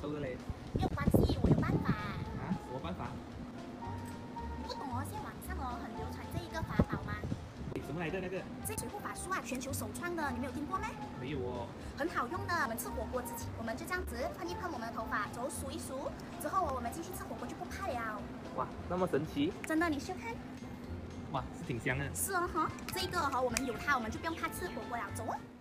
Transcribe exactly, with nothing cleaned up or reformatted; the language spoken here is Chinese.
收的嘞。 没有关系，我有办法。 啊？什么办法？ 不懂哦，现在网上哦很流传这一个法宝吗？ 什么来的那个？ 这水护法术啊，全球首创的，你没有听过吗？ 没有哦。 很好用的，我们吃火锅之前，我们就这样子喷一喷我们的头发，走数一数，之后我们继续吃火锅就不怕了。 哇，那么神奇！ 真的，你试看。 哇，是挺香的。 是哦哈，这个哈、哦、我们有它，我们就不用怕吃火锅了，走哦。